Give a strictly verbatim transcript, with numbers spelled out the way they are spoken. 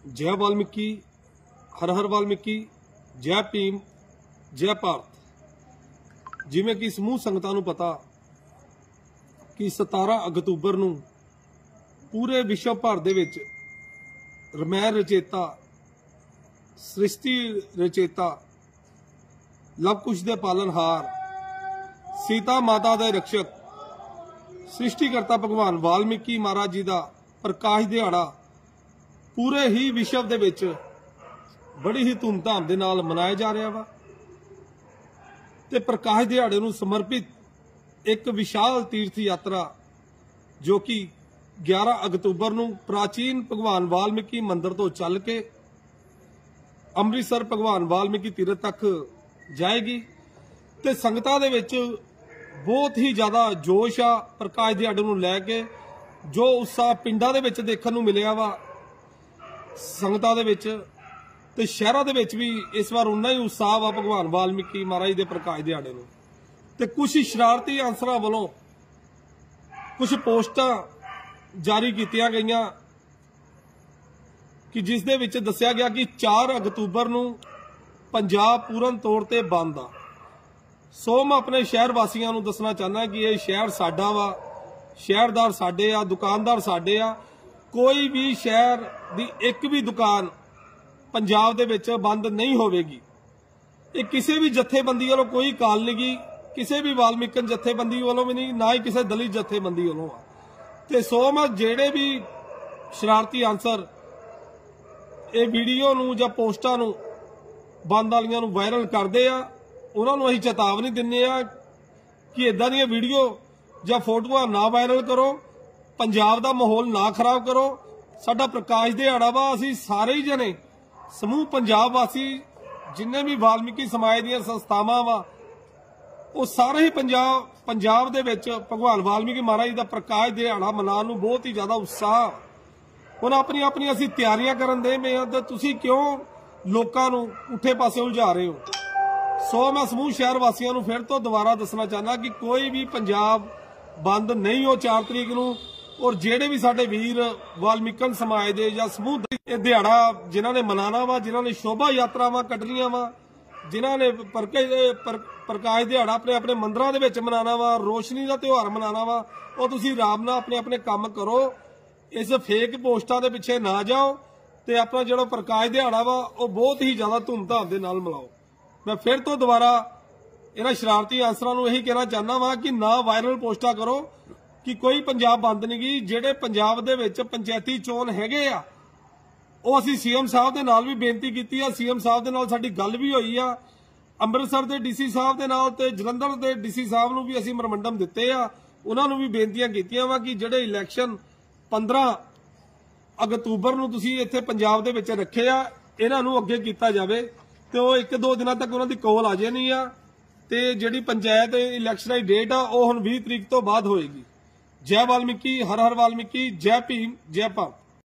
जय वाल्मीकि, हर हर वाल्मीकि, जय भीम, जय भारत। जिवें कि समूह संगतां नूं पता कि सतारह अक्तूबर नूं पूरे विश्व भर दे विच रमैन रचेता, सृष्टि रचेता, लवकुश दे पालनहार, सीता माता दे रक्षक, सृष्टिकर्ता भगवान वाल्मीकि महाराज जी का प्रकाश दिहाड़ा पूरे ही विश्व दे विच बड़ी ही धूमधाम दे नाल मनाया जा रहा वा। ते प्रकाश दिहाड़े नूं समर्पित एक विशाल तीर्थ यात्रा जो कि ग्यारह अक्तूबर नूं प्राचीन भगवान वाल्मीकि मंदिर तो चल के अमृतसर भगवान वाल्मीकि तीर्थ तक जाएगी। ते संगतां दे विच बहुत ही ज़्यादा जोश आ प्रकाश दिहाड़े नूं लैके, जो उत्साह पिंडां दे विच देखण नूं मिलिया वा संगतां दे विच, ते शहरां दे विच भी इस बार उन्ना ही उत्साह वा भगवान वाल्मीकि महाराज दे प्रकाश दिहाड़े नूं। ते कुछ शरारती अंसरां वालों कुछ पोस्टां जारी कीतियां गईयां कि जिस दे विच दस्सिया गया कि चार अक्तूबर नूं पंजाब पूर्ण तौर ते बंद आ। सो मैं अपने शहर वासियों नूं दसना चाहना कि यह शहर साडा वा, शहरदार साडे आ, दुकानदार साडे आ। कोई भी शहर दी एक भी दुकान पंजाब दे विच बंद नहीं होवेगी। ये किसी भी जथेबंदी वालों कोई काल नहीं गी, किसी भी वाल्मीकि जथेबंदी वालों भी नहीं, ना ही किसी दलित जथेबंदी वालों आ। ते सो मैं जेड़े भी शरारती आंसर ये वीडियो नूं जां पोस्टां नूं बंद वालियां नूं वायरल करदे आ, उन्हां नूं असीं चेतावनी दिंदे आ कि इदां दीयां वीडियो जां फोटोआं ना वायरल करो, पंजाब दा माहौल ना खराब करो। साडा प्रकाश दिहाड़ा वा, असीं सारे ही जने समूह पंजाब वासी जिन्ने भी वाल्मीकि समाज दीयां संस्थावां वा, वो सारे ही पंजाब पंजाब दे विच भगवान वाल्मीकि महाराज दा प्रकाश दिहाड़ा मनाउण नूं बहुत ही ज़्यादा उत्साह। हुण अपनी अपनी असीं तैयारियां करन दे पए आ, ते तुसीं क्यों लोकां नूं पुठे पासे उलझा रहे हो। सो मैं समूह शहर वासियों नूं फिर तो दोबारा दसना चाहना कि कोई भी पंजाब बंद नहीं हो चार तरीक नूं। और जेड़े भी साडे वीर वाल्मीकि समाज दे जां समूह ये दिहाड़ा जिन्हां ने मनाना वा, जिन्हां ने शोभा यात्रावां कड्ढणीआं वा, जिन्हां ने प्रकाश दिहाड़ा अपने अपने मंदिरां दे विच मनाना वा, रोशनी दा त्योहार मनाना वा, और तुसीं आराम नाल अपने अपने काम करो। इस फेक पोस्टां दे पिछे ना जाओ ते अपना जिहड़ा प्रकाश दिहाड़ा वा वो बहुत ही ज़्यादा धूमधाम दे नाल मनाओ। मैं फिर तो दोबारा इन्हां शरारती आंसरां नूं यही कहना चाहना वा कि ना वायरल पोस्टां करो कि कोई पंजाब बंद नहीं गी। जेड़े पंजाब दे विच पंचायती चोण हैगे आ, वो असीं सीएम साहब दे नाल भी बेनती कीती आ, सीएम साहब दे नाल साडी गल भी होई आ, अमृतसर दे डीसी साहब दे नाल ते जलंधर दे डीसी साहब नूं भी असीं मैमोरेंडम दित्ते आ, उन्हां नूं भी बेनतियां कीतियां वा कि जेड़े इलैक्शन पंद्रह अक्तूबर नूं तुसीं इत्थे पंजाब दे विच रखे आ, इन्हां नूं अगे कीता जावे ते वो एक दो दिनां तक उन्हां दी कॉल आ जानी आ। ते जिहड़ी पंचायत इलैक्शन दी डेट आ वो हुण बीस तरीक तो बाद होएगी। जय वाल्मीकि, हर हर वाल्मीकि, जय भीम, जय भारत।